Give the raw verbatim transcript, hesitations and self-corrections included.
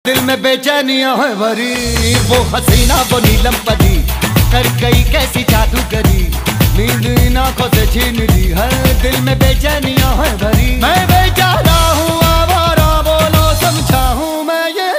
दिल में बेचैनियां है भरी, वो हसीना वो नीलम परी कर गई कैसी जादूगरी, नींद इन आंखों से छीन ली है। दिल में बेचैनियां है भरी, मैं बेच